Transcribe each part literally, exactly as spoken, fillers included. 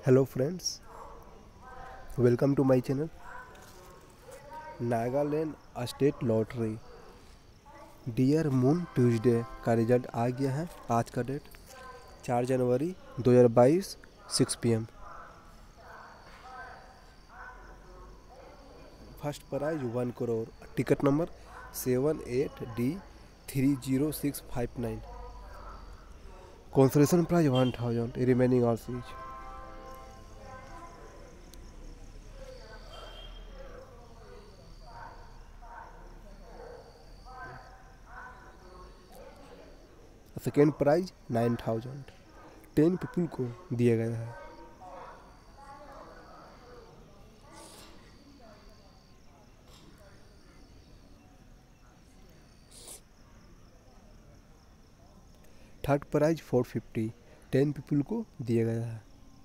Hello friends, welcome to my channel. Nagaland state lottery dear moon Tuesday का result आ गया है। आज का डेट चार जनवरी दो हज़ार बाईस six P M. First prize one crore. Ticket number seven eight D three zero six five nine. Consolation prize one thousand. Remaining all series. Second prize nine thousand. Ten people को दिया गया है। Third prize four fifty. Ten people को दिया गया है।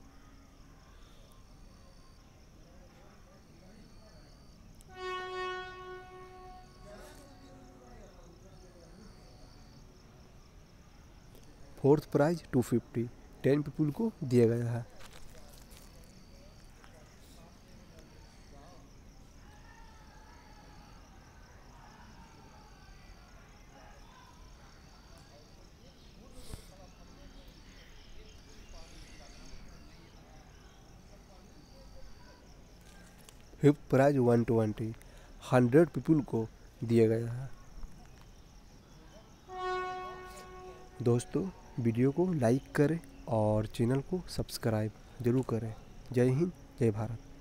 Fourth prize two fifty. Ten people को दिया गया है। Fifth prize one twenty. Hundred people को दिया गया है। दोस्तों, वीडियो को लाइक करें और चैनल को सब्सक्राइब जरूर करें। जय हिंद, जय भारत।